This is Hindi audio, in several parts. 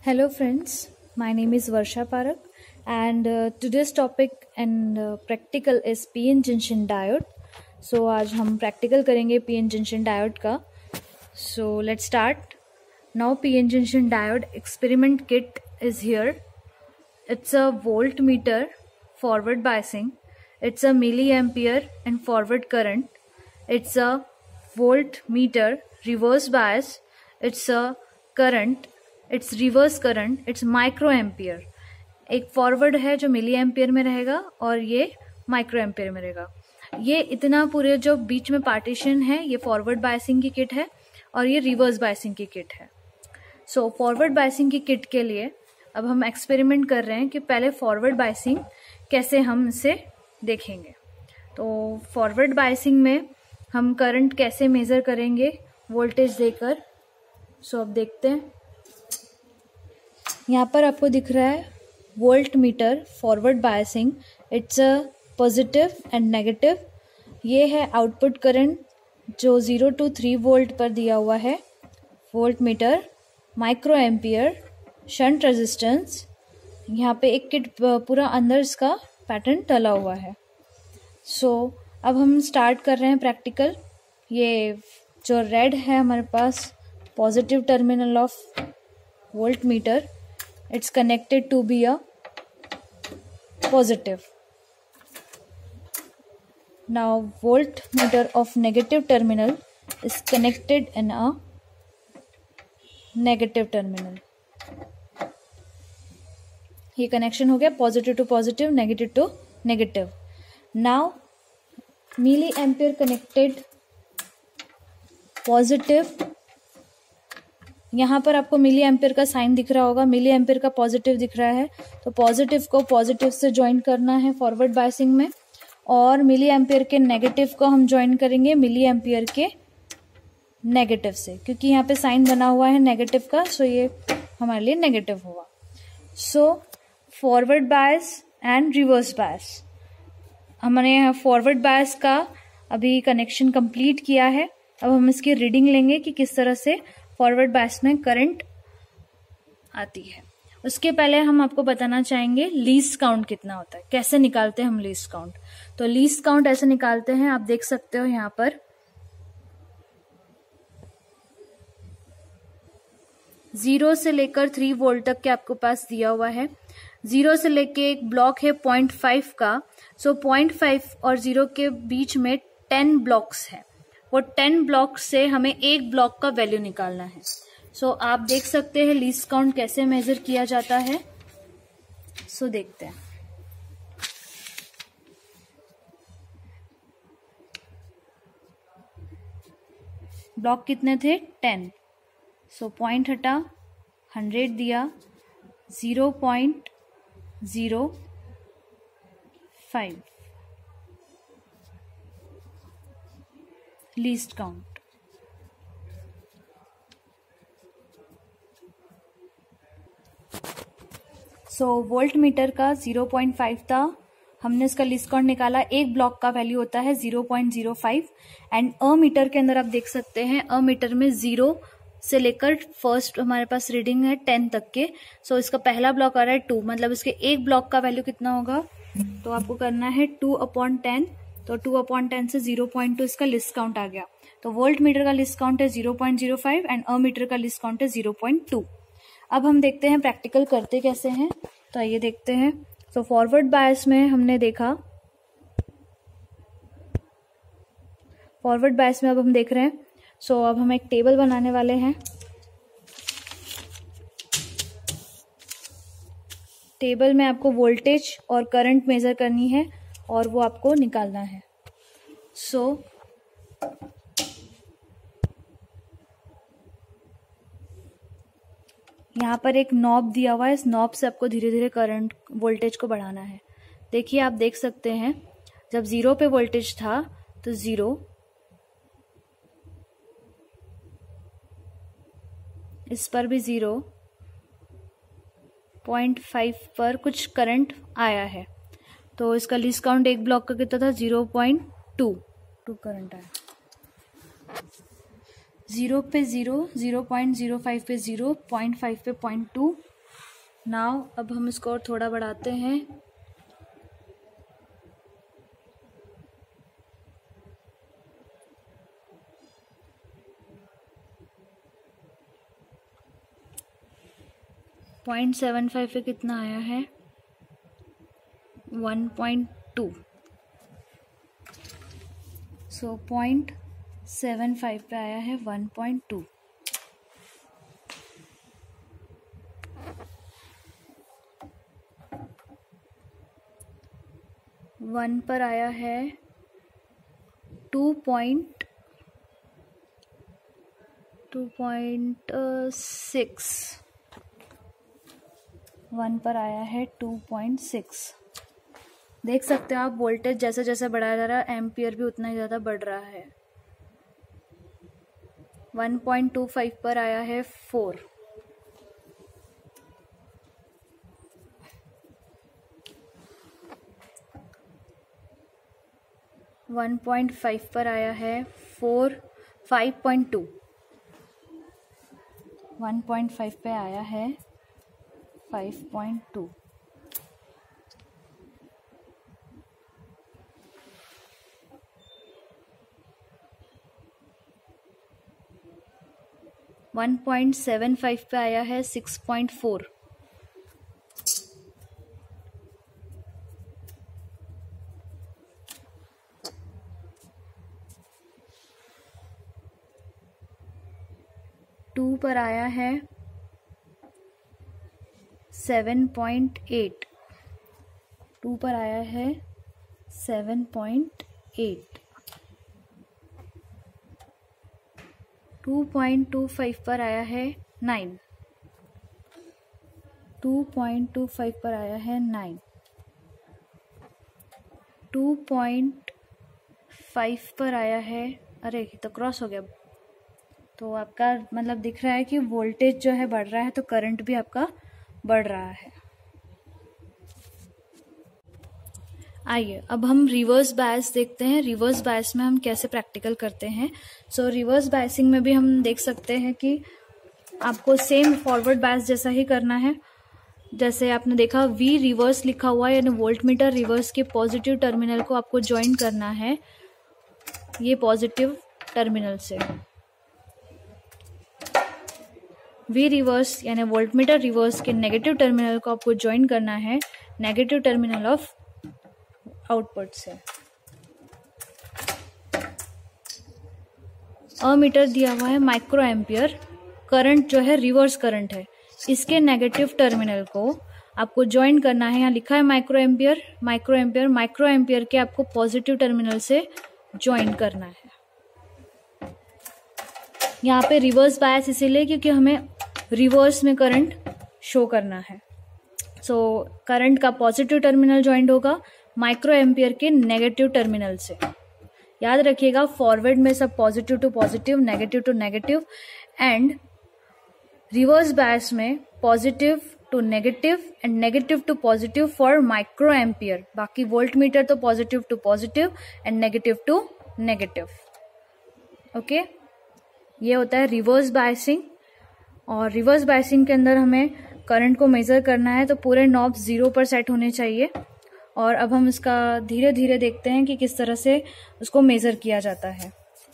Hello friends, my name is Varsha Parak and today's topic and practical is PN Junction diode. So आज हम practical करेंगे PN Junction diode का. So let's start. Now PN Junction diode experiment kit is here. It's a voltmeter forward biasing. It's a milliampere and forward current. It's a voltmeter reverse bias. It's a current. It's reverse current, it's micro ampere. एक फॉरवर्ड है जो मिली एम्पियर में रहेगा और ये माइक्रो एम्पियर में रहेगा. ये इतना पूरे जो बीच में पार्टीशन है ये फॉरवर्ड बायसिंग की किट है और ये रिवर्स बायसिंग की किट है. सो फॉरवर्ड बायसिंग की किट के लिए अब हम एक्सपेरिमेंट कर रहे हैं कि पहले फॉरवर्ड बायसिंग कैसे हम इसे देखेंगे. तो फॉरवर्ड बायसिंग में हम करंट कैसे मेजर करेंगे वोल्टेज देकर. सो अब देखते हैं. यहाँ पर आपको दिख रहा है volt meter forward biasing. It's a positive and negative. ये है आउटपुट करंट जो 0 to 3 वोल्ट पर दिया हुआ है. Volt meter, micro ampere, shunt resistance. यहाँ पे एक किट पूरा अंदर इसका पैटर्न डला हुआ है. सो अब हम स्टार्ट कर रहे हैं प्रैक्टिकल. ये जो रेड है हमारे पास positive terminal of volt meter. It's connected to be a positive. Now voltmeter of negative terminal is connected in a negative terminal. ये कनेक्शन हो गया positive to positive, negative to negative. Now milli ampere connected positive. यहाँ पर आपको मिली एम्पियर का साइन दिख रहा होगा. मिली एम्पियर का पॉजिटिव दिख रहा है तो पॉजिटिव को पॉजिटिव से ज्वाइन करना है फॉरवर्ड बायसिंग में और मिली एम्पियर के नेगेटिव को हम ज्वाइन करेंगे मिली एम्पियर के नेगेटिव से, क्योंकि यहाँ पे साइन बना हुआ है नेगेटिव का. सो ये हमारे लिए नेगेटिव हुआ. So forward bias and reverse bias. हमने यहाँ फॉरवर्ड बायस का अभी कनेक्शन कंप्लीट किया है. अब हम इसकी रीडिंग लेंगे कि किस तरह से फॉरवर्ड बायस में करंट आती है. उसके पहले हम आपको बताना चाहेंगे लीस्ट काउंट कितना होता है, कैसे निकालते हैं हम लीस्ट काउंट. तो लीस्ट काउंट ऐसे निकालते हैं, आप देख सकते हो यहाँ पर 0 से लेकर 3 वोल्ट तक के आपको पास दिया हुआ है. 0 से लेके एक ब्लॉक है 0.5 का. सो 0.5 और 0 के बीच में 10 ब्लॉक्स है. वो 10 ब्लॉक से हमें एक ब्लॉक का वैल्यू निकालना है. सो आप देख सकते हैं लीस्ट काउंट कैसे मेजर किया जाता है. सो देखते हैं. ब्लॉक कितने थे 10. सो पॉइंट हटा 100 दिया 0.05 least count. So volt meter का 0.5 था. हमने इसका लीस्ट काउंट निकाला. एक ब्लॉक का वैल्यू होता है 0.05 एंड अ मीटर के अंदर आप देख सकते हैं अ मीटर में 0 से लेकर फर्स्ट हमारे पास रीडिंग है 10 तक के. सो इसका पहला ब्लॉक आ रहा है 2, मतलब इसके एक ब्लॉक का वैल्यू कितना होगा. तो आपको करना है 2/10. तो 2/10 से 0.2 इसका लिस्ट काउंट आ गया. तो वोल्ट मीटर का लिस्ट काउंट है 0.05 एंड अ मीटर का लिस्ट काउंट है 0.2. अब हम देखते हैं प्रैक्टिकल करते कैसे हैं. तो आइए देखते हैं. तो फॉरवर्ड बायस में हमने देखा, फॉरवर्ड बायस में अब हम देख रहे हैं. सो अब हम एक टेबल बनाने वाले हैं. टेबल में आपको वोल्टेज और करंट मेजर करनी है और वो आपको निकालना है. सो यहाँ पर एक नॉब दिया हुआ है. इस नॉब से आपको धीरे धीरे करंट वोल्टेज को बढ़ाना है. देखिए आप देख सकते हैं जब 0 पे वोल्टेज था तो 0, इस पर भी 0, 0.5 पर कुछ करंट आया है. तो इसका लीस्ट काउंट एक ब्लॉक का कितना था 0.2 करंट आया. 0 पे 0, 0.05 पे 0, 0.5 पे 0.2 नाउ अब हम इसको और थोड़ा बढ़ाते हैं। पॉइंट 75 पे कितना आया है? 1.2। सो 0.75 पे आया है 1.2। 1 पर आया है 2.6। 1 पर आया है 2.6। देख सकते हो आप, वोल्टेज जैसे जैसे बढ़ाया जा रहा है एम्पियर भी उतना ही ज़्यादा बढ़ रहा है। 1.25 पर आया है 4। 1.5 पर आया है 5.2। 1.5 पे आया है 5.2। 1.75 पे आया है 6.4। 2 पर आया है 7.8। 2 पर आया है 7.8। 2.25 पर आया है 9। 2.25 पर आया है 9। 2.5 पर आया है, अरे तो क्रॉस हो गया। तो आपका मतलब दिख रहा है कि वोल्टेज जो है बढ़ रहा है तो करंट भी आपका बढ़ रहा है। आइए अब हम रिवर्स बायस देखते हैं। रिवर्स बायस में हम कैसे प्रैक्टिकल करते हैं। सो रिवर्स बायसिंग में भी हम देख सकते हैं कि आपको सेम फॉरवर्ड बायस जैसा ही करना है। जैसे आपने देखा V रिवर्स लिखा हुआ है, यानी वोल्टमीटर रिवर्स के पॉजिटिव टर्मिनल को आपको ज्वाइन करना है ये पॉजिटिव टर्मिनल से। V रिवर्स यानी वोल्टमीटर रिवर्स के नेगेटिव टर्मिनल को आपको ज्वाइन करना है नेगेटिव टर्मिनल ऑफ आउटपुट से। अमीटर दिया हुआ है माइक्रो एम्पियर। करंट जो है रिवर्स करंट है, इसके नेगेटिव टर्मिनल को आपको ज्वाइन करना है। यहाँ लिखा है माइक्रो एम्पियर। माइक्रो एम्पियर के आपको पॉजिटिव टर्मिनल से ज्वाइन करना है। यहाँ पे रिवर्स बायस इसीलिए क्योंकि हमें रिवर्स में करंट शो करना है। सो करंट का पॉजिटिव टर्मिनल ज्वाइंट होगा माइक्रो एम्पियर के नेगेटिव टर्मिनल से। याद रखिएगा फॉरवर्ड में सब positive to positive, negative to negative, and reverse bias में positive to negative and negative to positive for micro ampere. बाकी वोल्टमीटर तो positive to positive and negative to negative. Okay, ये होता है रिवर्स बायसिंग। और रिवर्स बायसिंग के अंदर हमें करंट को मेजर करना है तो पूरे नॉब 0 पर सेट होने चाहिए। और अब हम इसका धीरे धीरे देखते हैं कि किस तरह से उसको मेजर किया जाता है।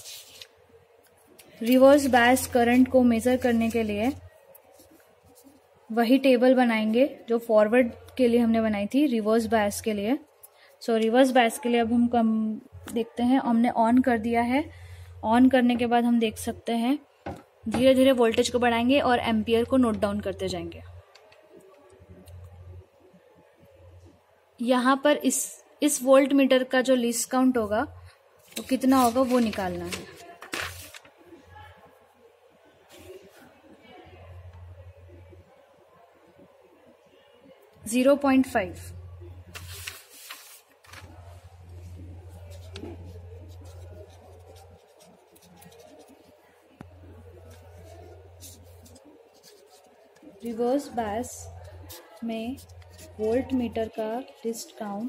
रिवर्स बायस करंट को मेजर करने के लिए वही टेबल बनाएंगे जो फॉरवर्ड के लिए हमने बनाई थी रिवर्स बायस के लिए। सो रिवर्स बायस के लिए अब हम कम देखते हैं। हमने ऑन कर दिया है। ऑन करने के बाद हम देख सकते हैं धीरे धीरे वोल्टेज को बढ़ाएंगे और एम्पियर को नोट डाउन करते जाएंगे। यहाँ पर इस वोल्ट मीटर का जो लीस्ट काउंट होगा वो कितना होगा वो निकालना है। जीरो 0.5। रिवर्स बायस में वोल्ट मीटर का least count,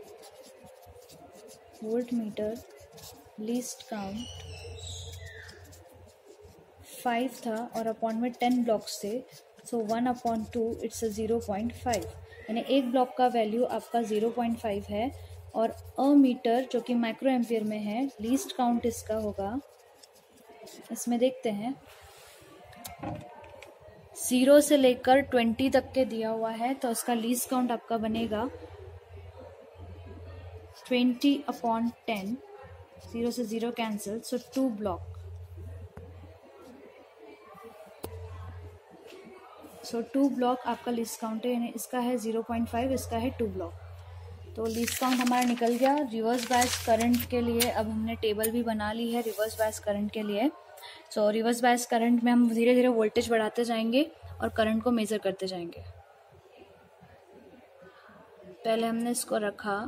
volt meter least count 5 था और अपॉन में 10 ब्लॉक्स थे। सो 1/2 इट्स 0.5, यानी एक ब्लॉक का वैल्यू आपका 0.5 है। और अ मीटर जो कि माइक्रो एम्पियर में है, लीस्ट काउंट इसका होगा, इसमें देखते हैं 0 से लेकर 20 तक के दिया हुआ है, तो उसका लीस्ट काउंट आपका बनेगा 20/10। 0 से 0 cancel, so 2 block. So 2 block आपका लीस्ट काउंट है, यानी इसका है 0.5, इसका है 2 ब्लॉक। तो लीस्ट काउंट हमारा निकल गया। रिवर्स बायस करंट के लिए अब हमने टेबल भी बना ली है रिवर्स बायस करंट के लिए। सो रिवर्स बायस करंट में हम धीरे धीरे वोल्टेज बढ़ाते जाएंगे और करंट को मेजर करते जाएंगे। पहले हमने इसको रखा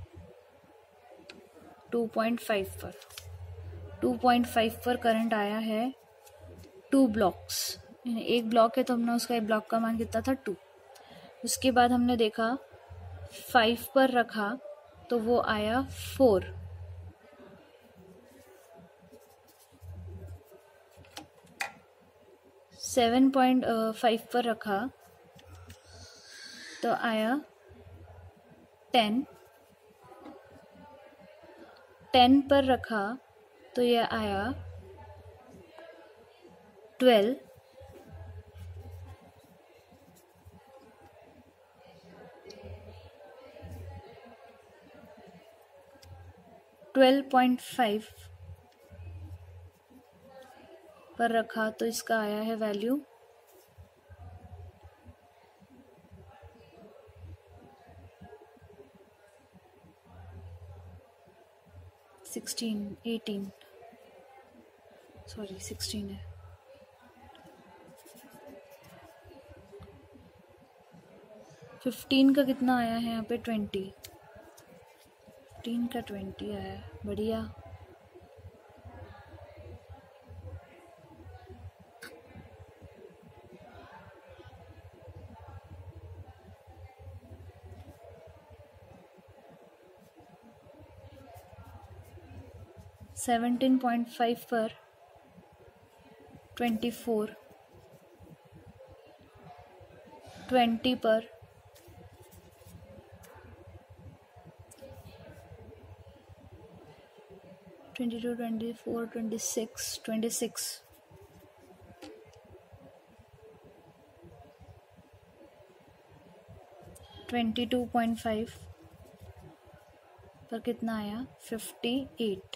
2.5 पर। 2.5 पर करंट आया है 2 ब्लॉक्स, एक ब्लॉक है तो हमने उसका एक ब्लॉक का मान कितना था 2। उसके बाद हमने देखा 5 पर रखा तो वो आया 4। 7.5 पर रखा तो आया 10। 10 पर रखा तो यह आया 12। 12.5 पर रखा तो इसका आया है वैल्यू 18 सॉरी 16 है। 15 का कितना आया है यहाँ पे 20। 15 का 20 आया है, बढ़िया। सेवनटीन 17.5 पर 24। 20 पर 22, 24, 26, 26। 22.5 पर कितना आया 58।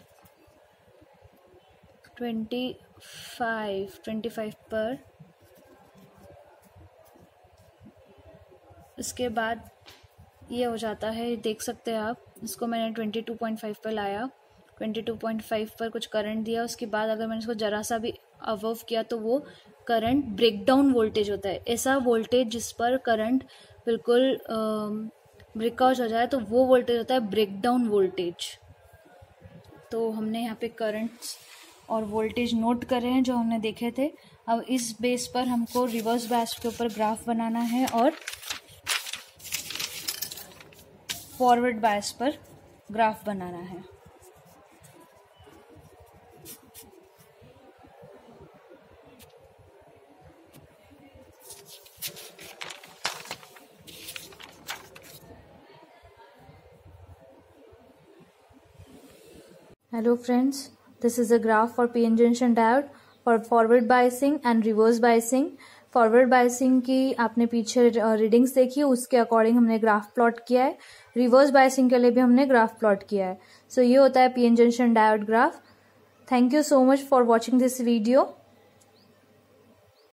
25 पर, इसके बाद ये हो जाता है, देख सकते हैं आप। इसको मैंने 22.5 पर लाया, 22.5 पर कुछ करंट दिया। उसके बाद अगर मैंने इसको ज़रा सा भी अबव किया तो वो करंट ब्रेकडाउन वोल्टेज होता है। ऐसा वोल्टेज जिस पर करंट बिल्कुल ब्रेकआउट हो जाए तो वो वोल्टेज होता है ब्रेकडाउन वोल्टेज। तो हमने यहाँ पे करंट्स और वोल्टेज नोट करे हैं जो हमने देखे थे। अब इस बेस पर हमको रिवर्स बायस के ऊपर ग्राफ बनाना है और फॉरवर्ड बायस पर ग्राफ बनाना है। Hello friends, this is a graph for PN junction diode for forward biasing and reverse biasing. Forward biasing की आपने पीछे रीडिंग्स देखी, उसके अकॉर्डिंग हमने ग्राफ प्लॉट किया है। रिवर्स बायसिंग के लिए भी हमने ग्राफ प्लॉट किया है। सो ये होता है PN junction diode graph. Thank you so much for watching this video.